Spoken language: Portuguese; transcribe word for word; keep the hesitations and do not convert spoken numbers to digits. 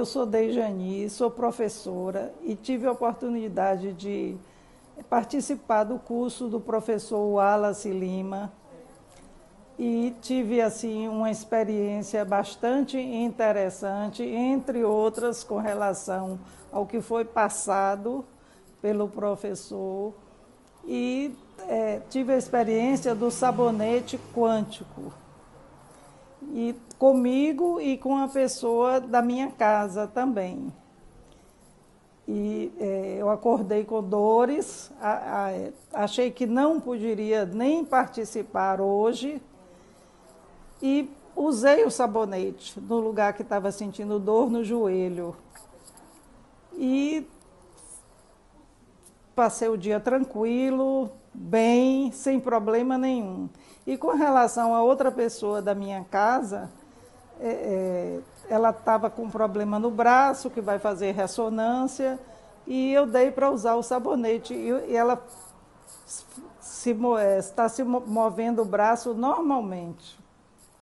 eu sou Dejani, sou professora e tive a oportunidade de participar do curso do professor Wallace Lima e tive assim uma experiência bastante interessante, entre outras com relação ao que foi passado pelo professor e é, tive a experiência do sabonete quântico. E comigo e com a pessoa da minha casa também. E é, eu acordei com dores, a, a, achei que não poderia nem participar hoje e usei o sabonete no lugar que estava sentindo dor no joelho. E passei o dia tranquilo, bem, sem problema nenhum. E com relação a outra pessoa da minha casa, é, é, ela estava com um problema no braço, que vai fazer ressonância, e eu dei para usar o sabonete. E, e ela se, é, está se movendo o braço normalmente.